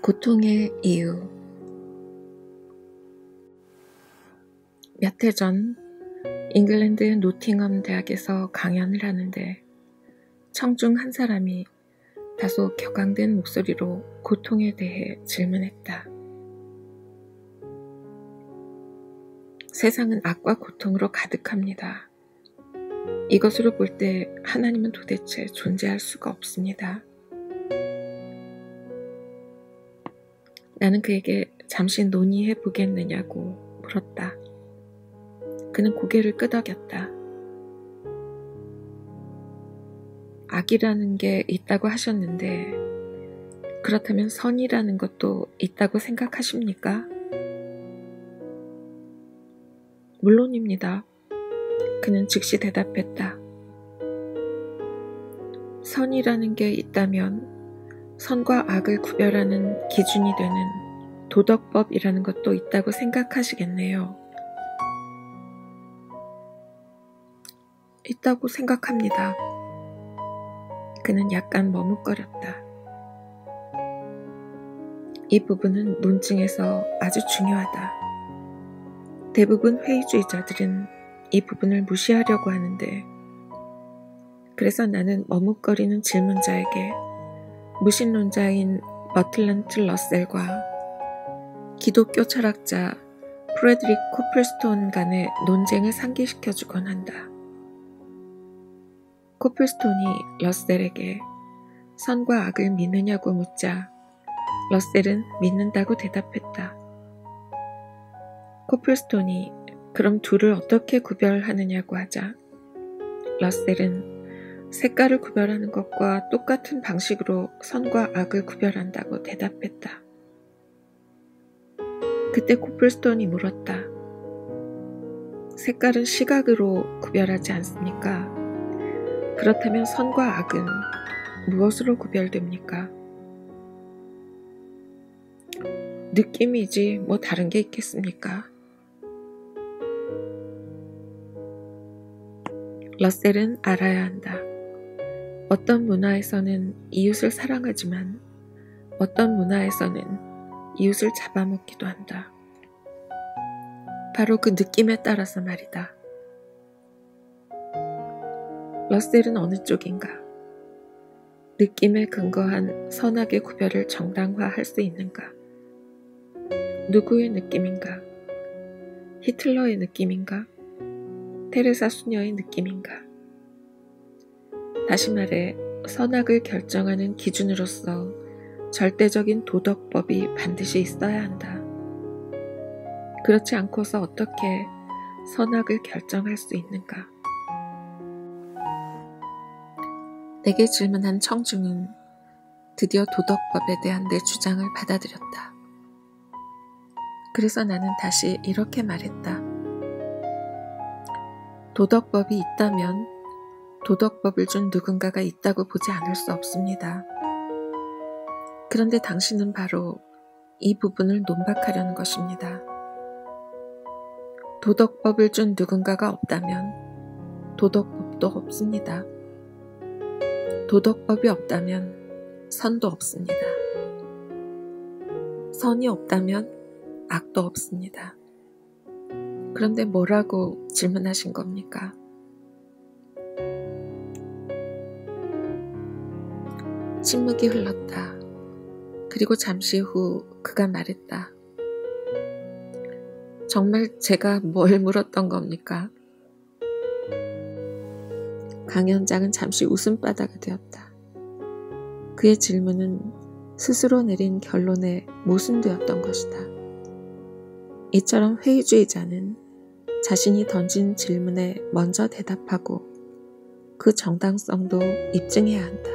고통의 이유. 몇 해 전 잉글랜드 노팅엄 대학에서 강연을 하는데 청중 한 사람이 다소 격앙된 목소리로 고통에 대해 질문했다. 세상은 악과 고통으로 가득합니다. 이것으로 볼 때 하나님은 도대체 존재할 수가 없습니다. 나는 그에게 잠시 논의해 보겠느냐고 물었다. 그는 고개를 끄덕였다. 악이라는 게 있다고 하셨는데 그렇다면 선이라는 것도 있다고 생각하십니까? 물론입니다. 그는 즉시 대답했다. 선이라는 게 있다면 선과 악을 구별하는 기준이 되는 도덕법이라는 것도 있다고 생각하시겠네요. 있다고 생각합니다. 그는 약간 머뭇거렸다. 이 부분은 논증에서 아주 중요하다. 대부분 회의주의자들은 이 부분을 무시하려고 하는데, 그래서 나는 머뭇거리는 질문자에게 무신론자인 버틀런트 러셀과 기독교 철학자 프레드릭 코플스톤 간의 논쟁을 상기시켜주곤 한다. 코플스톤이 러셀에게 선과 악을 믿느냐고 묻자 러셀은 믿는다고 대답했다. 코플스톤이 그럼 둘을 어떻게 구별하느냐고 하자 러셀은 색깔을 구별하는 것과 똑같은 방식으로 선과 악을 구별한다고 대답했다. 그때 코플스톤이 물었다. 색깔은 시각으로 구별하지 않습니까? 그렇다면 선과 악은 무엇으로 구별됩니까? 느낌이지 뭐 다른 게 있겠습니까? 러셀은 알아야 한다. 어떤 문화에서는 이웃을 사랑하지만 어떤 문화에서는 이웃을 잡아먹기도 한다. 바로 그 느낌에 따라서 말이다. 러셀은 어느 쪽인가? 느낌에 근거한 선악의 구별을 정당화할 수 있는가? 누구의 느낌인가? 히틀러의 느낌인가? 테레사 수녀의 느낌인가? 다시 말해 선악을 결정하는 기준으로서 절대적인 도덕법이 반드시 있어야 한다. 그렇지 않고서 어떻게 선악을 결정할 수 있는가? 내게 질문한 청중은 드디어 도덕법에 대한 내 주장을 받아들였다. 그래서 나는 다시 이렇게 말했다. 도덕법이 있다면 도덕법을 준 누군가가 있다고 보지 않을 수 없습니다. 그런데 당신은 바로 이 부분을 논박하려는 것입니다. 도덕법을 준 누군가가 없다면 도덕법도 없습니다. 도덕법이 없다면 선도 없습니다. 선이 없다면 악도 없습니다. 그런데 뭐라고 질문하신 겁니까? 침묵이 흘렀다. 그리고 잠시 후 그가 말했다. 정말 제가 뭘 물었던 겁니까? 강연장은 잠시 웃음바다가 되었다. 그의 질문은 스스로 내린 결론에 모순되었던 것이다. 이처럼 회의주의자는 자신이 던진 질문에 먼저 대답하고 그 정당성도 입증해야 한다.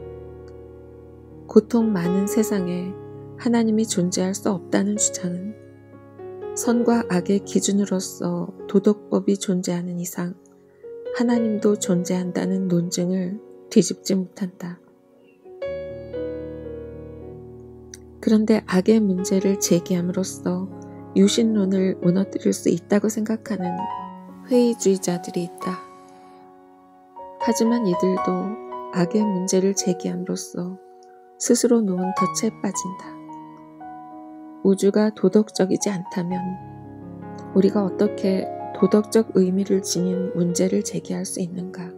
고통 많은 세상에 하나님이 존재할 수 없다는 주장은 선과 악의 기준으로서 도덕법이 존재하는 이상 하나님도 존재한다는 논증을 뒤집지 못한다. 그런데 악의 문제를 제기함으로써 유신론을 무너뜨릴 수 있다고 생각하는 회의주의자들이 있다. 하지만 이들도 악의 문제를 제기함으로써 스스로 놓은 덫에 빠진다. 우주가 도덕적이지 않다면 우리가 어떻게 도덕적 의미를 지닌 문제를 제기할 수 있는가?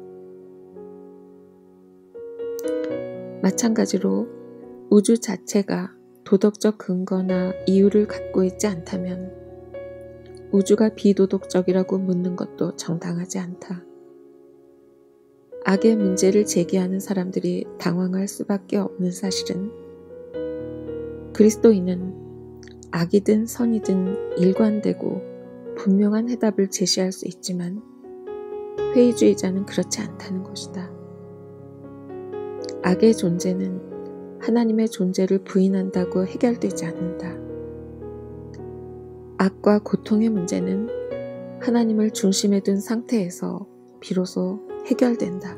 마찬가지로 우주 자체가 도덕적 근거나 이유를 갖고 있지 않다면 우주가 비도덕적이라고 묻는 것도 정당하지 않다. 악의 문제를 제기하는 사람들이 당황할 수밖에 없는 사실은 그리스도인은 악이든 선이든 일관되고 분명한 해답을 제시할 수 있지만 회의주의자는 그렇지 않다는 것이다. 악의 존재는 하나님의 존재를 부인한다고 해결되지 않는다. 악과 고통의 문제는 하나님을 중심에 둔 상태에서 비로소 해결된다.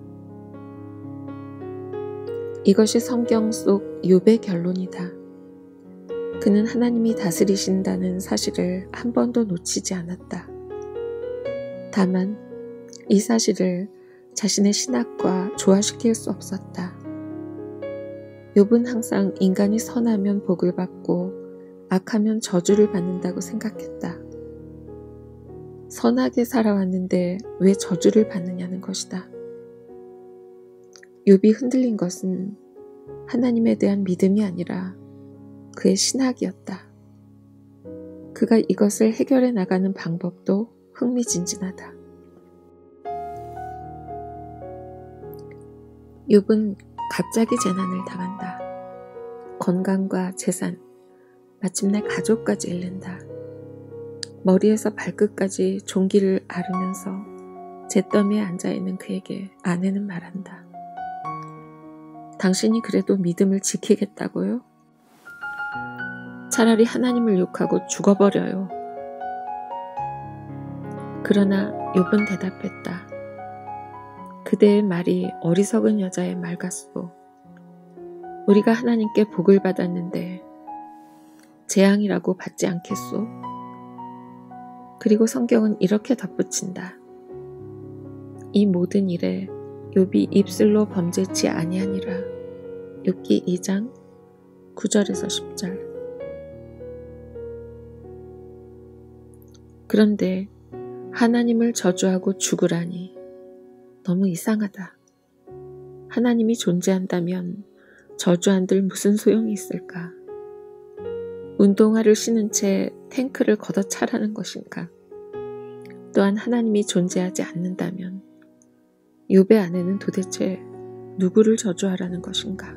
이것이 성경 속 욥의 결론이다. 그는 하나님이 다스리신다는 사실을 한 번도 놓치지 않았다. 다만 이 사실을 자신의 신학과 조화시킬 수 없었다. 욥은 항상 인간이 선하면 복을 받고 악하면 저주를 받는다고 생각했다. 선하게 살아왔는데 왜 저주를 받느냐는 것이다. 욥이 흔들린 것은 하나님에 대한 믿음이 아니라 그의 신학이었다. 그가 이것을 해결해 나가는 방법도 흥미진진하다. 욥은 갑자기 재난을 당한다. 건강과 재산, 마침내 가족까지 잃는다. 머리에서 발끝까지 종기를 앓으면서 잿더미에 앉아있는 그에게 아내는 말한다. 당신이 그래도 믿음을 지키겠다고요? 차라리 하나님을 욕하고 죽어버려요. 그러나 욥은 대답했다. 그대의 말이 어리석은 여자의 말 같소. 우리가 하나님께 복을 받았는데 재앙이라고 받지 않겠소? 그리고 성경은 이렇게 덧붙인다. 이 모든 일에 욥이 입술로 범죄치 아니하니라. 욥기 2장 9절에서 10절. 그런데 하나님을 저주하고 죽으라니 너무 이상하다. 하나님이 존재한다면 저주한들 무슨 소용이 있을까? 운동화를 신은 채 탱크를 걷어차라는 것인가? 또한 하나님이 존재하지 않는다면 욥의 아내는 도대체 누구를 저주하라는 것인가?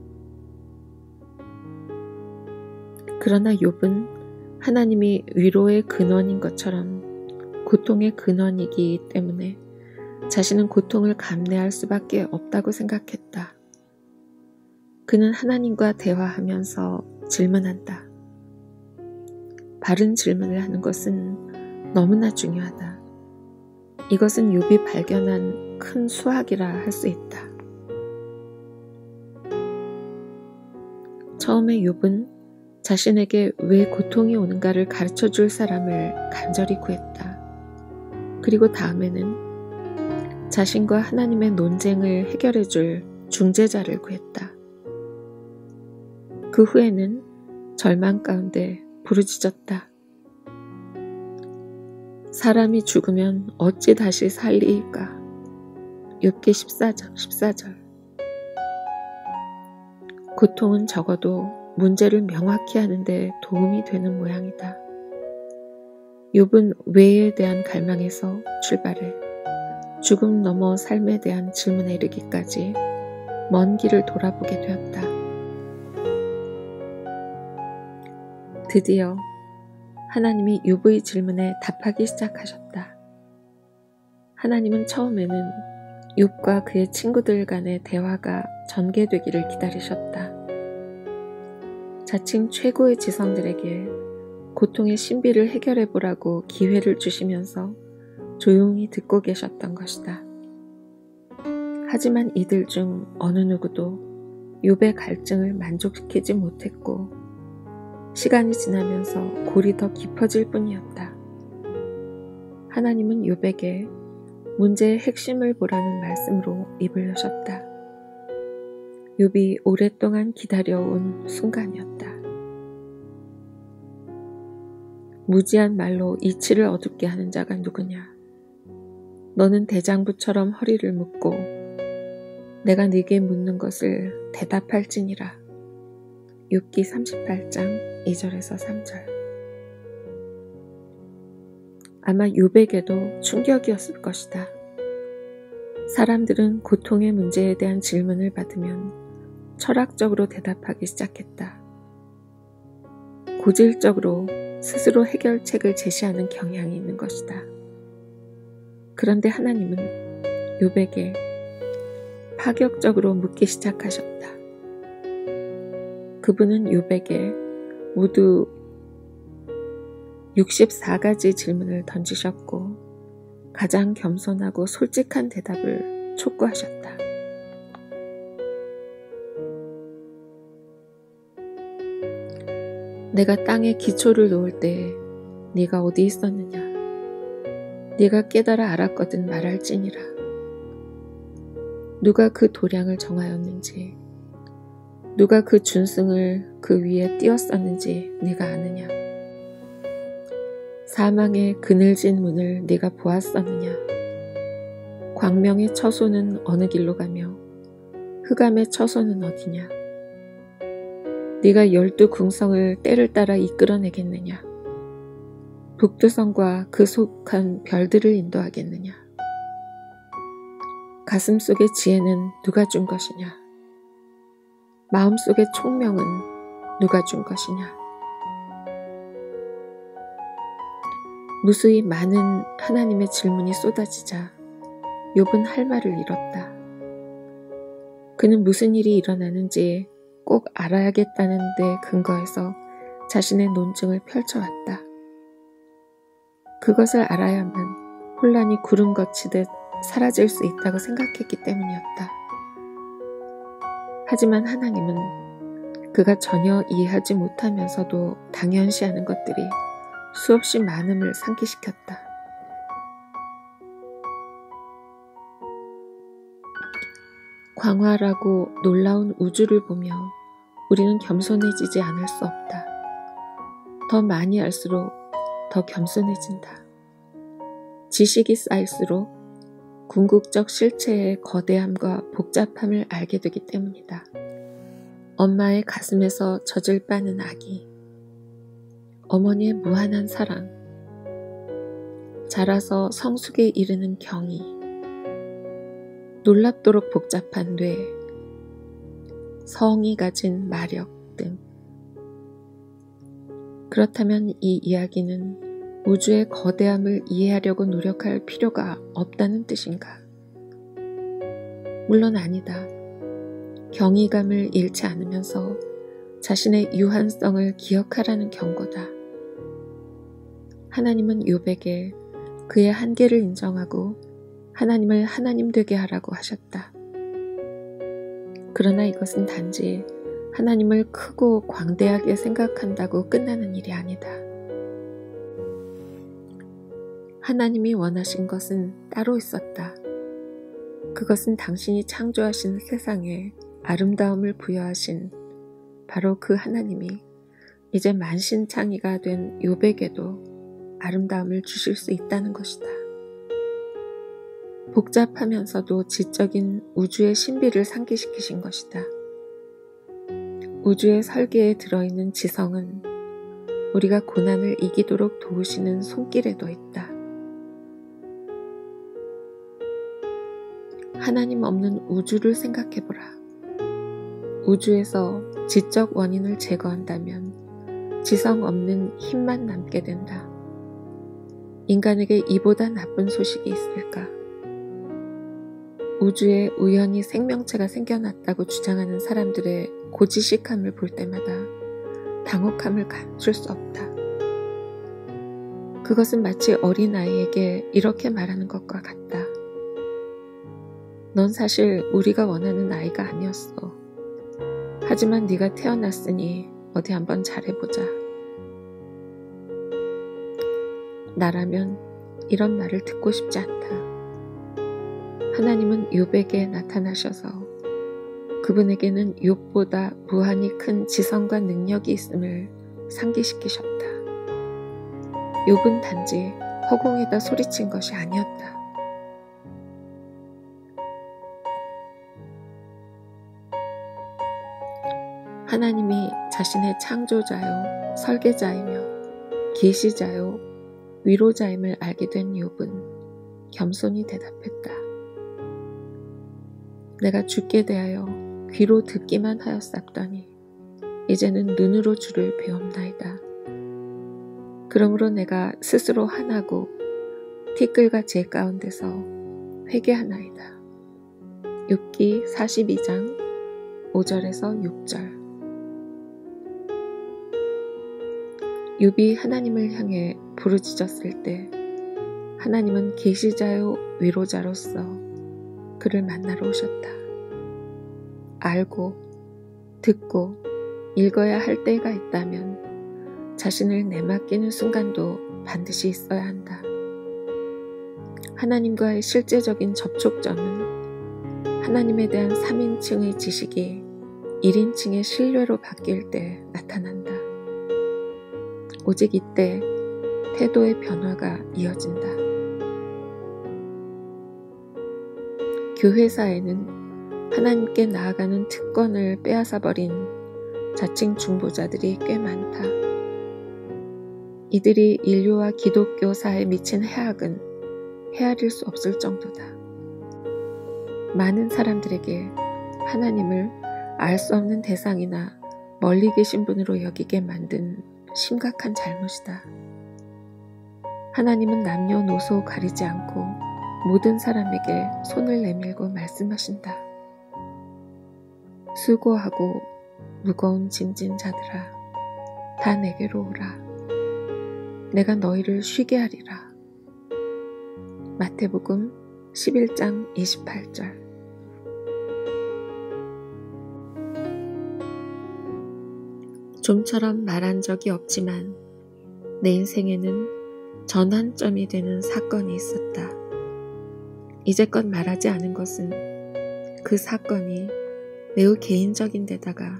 그러나 욥은 하나님이 위로의 근원인 것처럼 고통의 근원이기 때문에 자신은 고통을 감내할 수밖에 없다고 생각했다. 그는 하나님과 대화하면서 질문한다. 바른 질문을 하는 것은 너무나 중요하다. 이것은 욥이 발견한 큰 수학이라 할 수 있다. 처음에 욥은 자신에게 왜 고통이 오는가를 가르쳐 줄 사람을 간절히 구했다. 그리고 다음에는 자신과 하나님의 논쟁을 해결해 줄 중재자를 구했다. 그 후에는 절망 가운데 부르짖었다. 사람이 죽으면 어찌 다시 살리일까? 욥기 14절. 고통은 적어도 문제를 명확히 하는데 도움이 되는 모양이다. 욥은 왜에 대한 갈망에서 출발해 죽음 넘어 삶에 대한 질문에 이르기까지 먼 길을 돌아보게 되었다. 드디어 하나님이 욥의 질문에 답하기 시작하셨다. 하나님은 처음에는 욥과 그의 친구들 간의 대화가 전개되기를 기다리셨다. 자칭 최고의 지성들에게 고통의 신비를 해결해보라고 기회를 주시면서 조용히 듣고 계셨던 것이다. 하지만 이들 중 어느 누구도 욥의 갈증을 만족시키지 못했고 시간이 지나면서 골이 더 깊어질 뿐이었다. 하나님은 욥에게 문제의 핵심을 보라는 말씀으로 입을 여셨다. 욥이 오랫동안 기다려온 순간이었다. 무지한 말로 이치를 어둡게 하는 자가 누구냐? 너는 대장부처럼 허리를 묶고 내가 네게 묻는 것을 대답할지니라. 욥기 38장 2절에서 3절. 아마 욥에게도 충격이었을 것이다. 사람들은 고통의 문제에 대한 질문을 받으면 철학적으로 대답하기 시작했다. 고질적으로 스스로 해결책을 제시하는 경향이 있는 것이다. 그런데 하나님은 욥에게 파격적으로 묻기 시작하셨다. 그분은 욥에게 모두 64가지 질문을 던지셨고 가장 겸손하고 솔직한 대답을 촉구하셨다. 내가 땅에 기초를 놓을 때 네가 어디 있었느냐? 네가 깨달아 알았거든 말할지니라. 누가 그 도량을 정하였는지, 누가 그 준승을 그 위에 띄었었는지 네가 아느냐? 사망의 그늘진 문을 네가 보았었느냐? 광명의 처소는 어느 길로 가며 흑암의 처소는 어디냐? 네가 12궁성을 때를 따라 이끌어내겠느냐? 북두성과 그 속한 별들을 인도하겠느냐? 가슴속의 지혜는 누가 준 것이냐? 마음속의 총명은 누가 준 것이냐? 무수히 많은 하나님의 질문이 쏟아지자 욥은 할 말을 잃었다. 그는 무슨 일이 일어나는지 꼭 알아야겠다는 데 근거해서 자신의 논증을 펼쳐왔다. 그것을 알아야만 혼란이 구름 거치듯 사라질 수 있다고 생각했기 때문이었다. 하지만 하나님은 그가 전혀 이해하지 못하면서도 당연시하는 것들이 수없이 많음을 상기시켰다. 광활하고 놀라운 우주를 보며 우리는 겸손해지지 않을 수 없다. 더 많이 알수록 더 겸손해진다. 지식이 쌓일수록 궁극적 실체의 거대함과 복잡함을 알게 되기 때문이다. 엄마의 가슴에서 젖을 빠는 아기, 어머니의 무한한 사랑, 자라서 성숙에 이르는 경이, 놀랍도록 복잡한 뇌, 성이 가진 마력 등. 그렇다면 이 이야기는 우주의 거대함을 이해하려고 노력할 필요가 없다는 뜻인가? 물론 아니다. 경이감을 잃지 않으면서 자신의 유한성을 기억하라는 경고다. 하나님은 욥에게 그의 한계를 인정하고 하나님을 하나님 되게 하라고 하셨다. 그러나 이것은 단지 하나님을 크고 광대하게 생각한다고 끝나는 일이 아니다. 하나님이 원하신 것은 따로 있었다. 그것은 당신이 창조하신 세상에 아름다움을 부여하신 바로 그 하나님이 이제 만신창이가 된 욥에게도 아름다움을 주실 수 있다는 것이다. 복잡하면서도 지적인 우주의 신비를 상기시키신 것이다. 우주의 설계에 들어있는 지성은 우리가 고난을 이기도록 도우시는 손길에도 있다. 하나님 없는 우주를 생각해보라. 우주에서 지적 원인을 제거한다면 지성 없는 힘만 남게 된다. 인간에게 이보다 나쁜 소식이 있을까? 우주에 우연히 생명체가 생겨났다고 주장하는 사람들의 고지식함을 볼 때마다 당혹함을 감출 수 없다. 그것은 마치 어린아이에게 이렇게 말하는 것과 같다. 넌 사실 우리가 원하는 아이가 아니었어. 하지만 네가 태어났으니 어디 한번 잘해보자. 나라면 이런 말을 듣고 싶지 않다. 하나님은 욥에게 나타나셔서 그분에게는 욥보다 무한히 큰 지성과 능력이 있음을 상기시키셨다. 욥은 단지 허공에다 소리친 것이 아니었다. 하나님이 자신의 창조자요 설계자이며 계시자요 위로자임을 알게 된 욥은 겸손히 대답했다. 내가 주께 대하여 귀로 듣기만 하였사더니 이제는 눈으로 주를 배움나이다. 그러므로 내가 스스로 화나고 티끌과 재 가운데서 회개하나이다. 욥기 42장 5절에서 6절. 욥이 하나님을 향해 부르짖었을 때 하나님은 계시자요 위로자로서 그를 만나러 오셨다. 알고 듣고 읽어야 할 때가 있다면 자신을 내맡기는 순간도 반드시 있어야 한다. 하나님과의 실제적인 접촉점은 하나님에 대한 3인칭의 지식이 1인칭의 신뢰로 바뀔 때 나타난다. 오직 이때 태도의 변화가 이어진다. 교회사에는 하나님께 나아가는 특권을 빼앗아버린 자칭 중보자들이 꽤 많다. 이들이 인류와 기독교사에 미친 해악은 헤아릴 수 없을 정도다. 많은 사람들에게 하나님을 알 수 없는 대상이나 멀리 계신 분으로 여기게 만든 심각한 잘못이다. 하나님은 남녀노소 가리지 않고 모든 사람에게 손을 내밀고 말씀하신다. 수고하고 무거운 짐진 자들아, 다 내게로 오라. 내가 너희를 쉬게 하리라. 마태복음 11장 28절. 좀처럼 말한 적이 없지만 내 인생에는 전환점이 되는 사건이 있었다. 이제껏 말하지 않은 것은 그 사건이 매우 개인적인 데다가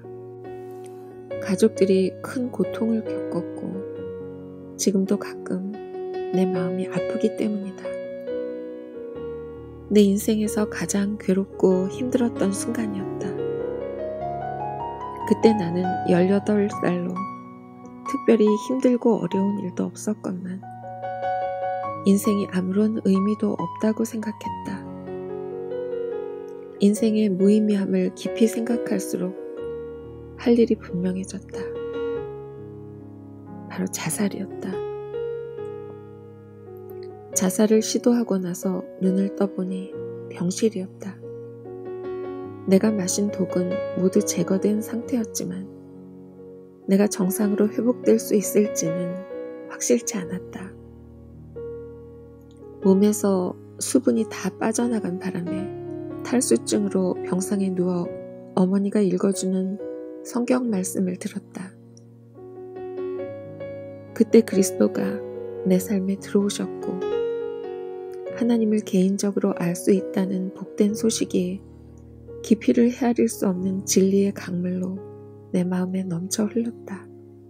가족들이 큰 고통을 겪었고 지금도 가끔 내 마음이 아프기 때문이다. 내 인생에서 가장 괴롭고 힘들었던 순간이었다. 그때 나는 18살로 특별히 힘들고 어려운 일도 없었건만 인생이 아무런 의미도 없다고 생각했다. 인생의 무의미함을 깊이 생각할수록 할 일이 분명해졌다. 바로 자살이었다. 자살을 시도하고 나서 눈을 떠보니 병실이었다. 내가 마신 독은 모두 제거된 상태였지만 내가 정상으로 회복될 수 있을지는 확실치 않았다. 몸에서 수분이 다 빠져나간 바람에 탈수증으로 병상에 누워 어머니가 읽어주는 성경 말씀을 들었다. 그때 그리스도가 내 삶에 들어오셨고 하나님을 개인적으로 알 수 있다는 복된 소식이 깊이를 헤아릴 수 없는 진리의 강물로 내 마음에 넘쳐 흘렀다.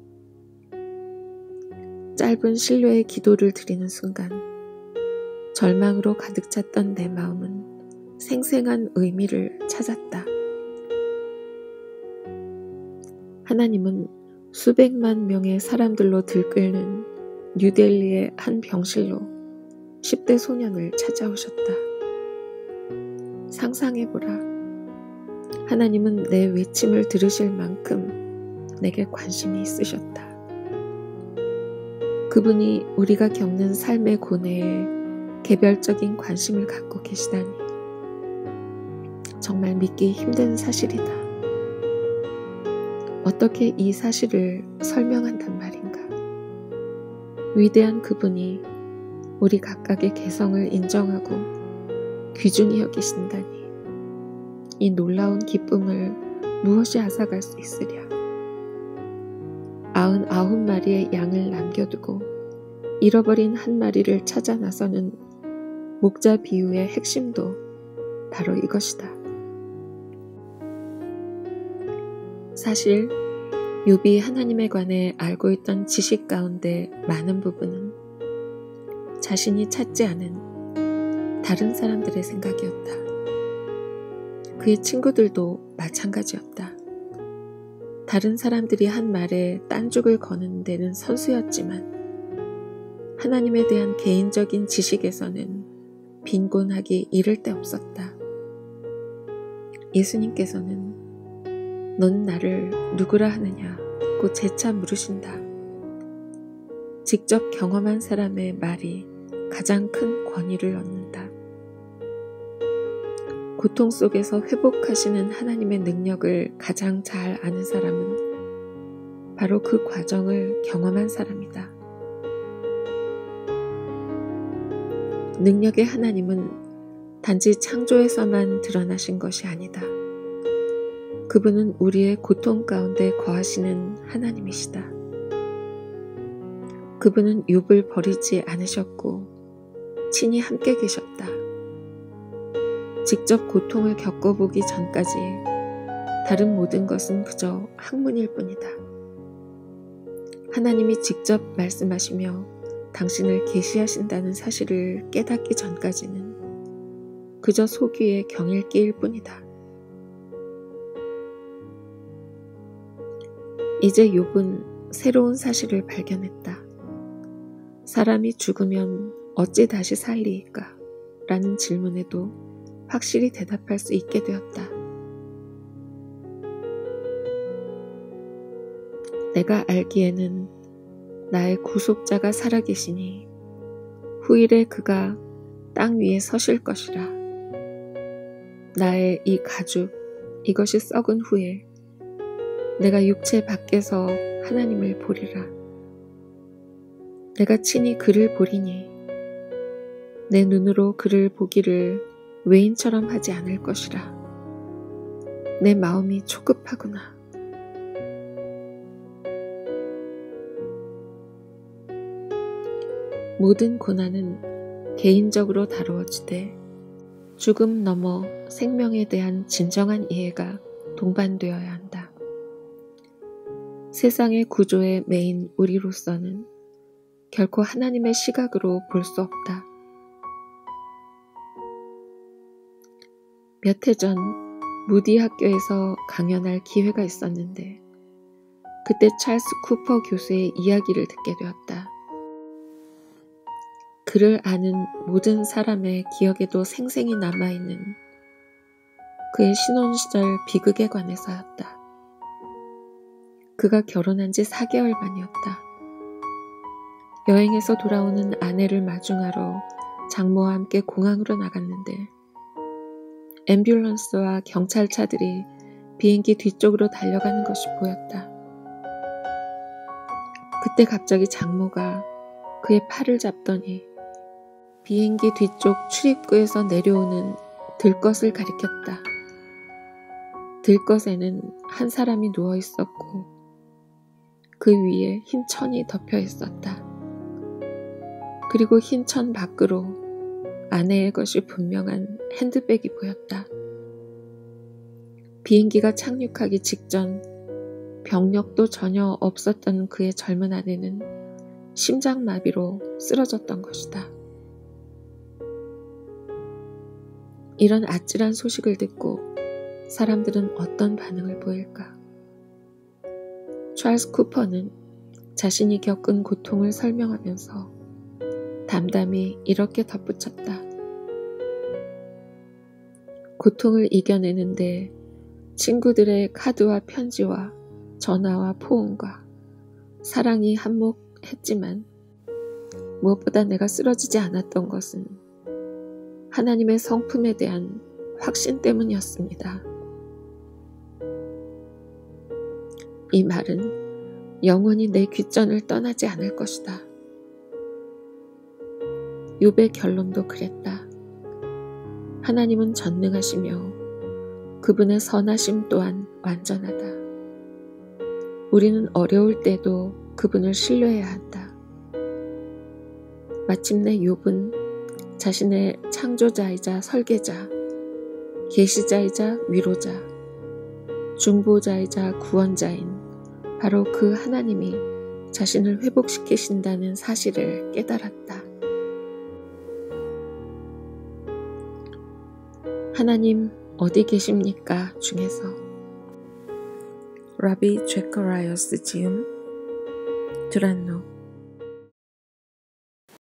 짧은 신뢰의 기도를 드리는 순간 절망으로 가득 찼던 내 마음은 생생한 의미를 찾았다. 하나님은 수백만 명의 사람들로 들끓는 뉴델리의 한 병실로 10대 소년을 찾아오셨다. 상상해보라. 하나님은 내 외침을 들으실 만큼 내게 관심이 있으셨다. 그분이 우리가 겪는 삶의 고뇌에 개별적인 관심을 갖고 계시다니 정말 믿기 힘든 사실이다. 어떻게 이 사실을 설명한단 말인가? 위대한 그분이 우리 각각의 개성을 인정하고 귀중히 여기신다니 이 놀라운 기쁨을 무엇이 앗아갈 수 있으랴. 99마리의 양을 남겨두고 잃어버린 한 마리를 찾아 나서는 목자 비유의 핵심도 바로 이것이다. 사실 욥이 하나님에 관해 알고 있던 지식 가운데 많은 부분은 자신이 찾지 않은 다른 사람들의 생각이었다. 그의 친구들도 마찬가지였다. 다른 사람들이 한 말에 딴죽을 거는 데는 선수였지만 하나님에 대한 개인적인 지식에서는 빈곤하기 이를 데 없었다. 예수님께서는 너는 나를 누구라 하느냐고 재차 물으신다. 직접 경험한 사람의 말이 가장 큰 권위를 얻는다. 고통 속에서 회복하시는 하나님의 능력을 가장 잘 아는 사람은 바로 그 과정을 경험한 사람이다. 능력의 하나님은 단지 창조에서만 드러나신 것이 아니다. 그분은 우리의 고통 가운데 거하시는 하나님이시다. 그분은 욥을 버리지 않으셨고 친히 함께 계셨다. 직접 고통을 겪어보기 전까지 다른 모든 것은 그저 학문일 뿐이다. 하나님이 직접 말씀하시며 당신을 계시하신다는 사실을 깨닫기 전까지는 그저 소귀의 경일기일 뿐이다. 이제 욥은 새로운 사실을 발견했다. 사람이 죽으면 어찌 다시 살리일까? 라는 질문에도 확실히 대답할 수 있게 되었다. 내가 알기에는 나의 구속자가 살아계시니 후일에 그가 땅 위에 서실 것이라. 나의 이 가죽, 이것이 썩은 후에 내가 육체 밖에서 하나님을 보리라. 내가 친히 그를 보리니 내 눈으로 그를 보기를 외인처럼 하지 않을 것이라. 내 마음이 초급하구나. 모든 고난은 개인적으로 다루어지되 죽음 넘어 생명에 대한 진정한 이해가 동반되어야 한다. 세상의 구조의 메인 우리로서는 결코 하나님의 시각으로 볼 수 없다. 몇 해 전 무디 학교에서 강연할 기회가 있었는데 그때 찰스 쿠퍼 교수의 이야기를 듣게 되었다. 그를 아는 모든 사람의 기억에도 생생히 남아있는 그의 신혼시절 비극에 관해서였다. 그가 결혼한 지 4개월 만이었다. 여행에서 돌아오는 아내를 마중하러 장모와 함께 공항으로 나갔는데 앰뷸런스와 경찰차들이 비행기 뒤쪽으로 달려가는 것이 보였다. 그때 갑자기 장모가 그의 팔을 잡더니 비행기 뒤쪽 출입구에서 내려오는 들것을 가리켰다. 들것에는 한 사람이 누워 있었고 그 위에 흰 천이 덮여 있었다. 그리고 흰 천 밖으로 아내의 것이 분명한 핸드백이 보였다. 비행기가 착륙하기 직전 병력도 전혀 없었던 그의 젊은 아내는 심장마비로 쓰러졌던 것이다. 이런 아찔한 소식을 듣고 사람들은 어떤 반응을 보일까? 찰스 쿠퍼는 자신이 겪은 고통을 설명하면서 담담히 이렇게 덧붙였다. 고통을 이겨내는데 친구들의 카드와 편지와 전화와 포옹과 사랑이 한몫했지만 무엇보다 내가 쓰러지지 않았던 것은 하나님의 성품에 대한 확신 때문이었습니다. 이 말은 영원히 내 귓전을 떠나지 않을 것이다. 욥의 결론도 그랬다. 하나님은 전능하시며 그분의 선하심 또한 완전하다. 우리는 어려울 때도 그분을 신뢰해야 한다. 마침내 욥은 자신의 창조자이자 설계자, 계시자이자 위로자, 중보자이자 구원자인 바로 그 하나님이 자신을 회복시키신다는 사실을 깨달았다. 하나님 어디 계십니까 중에서 라비 제커라이어스 지음 두란노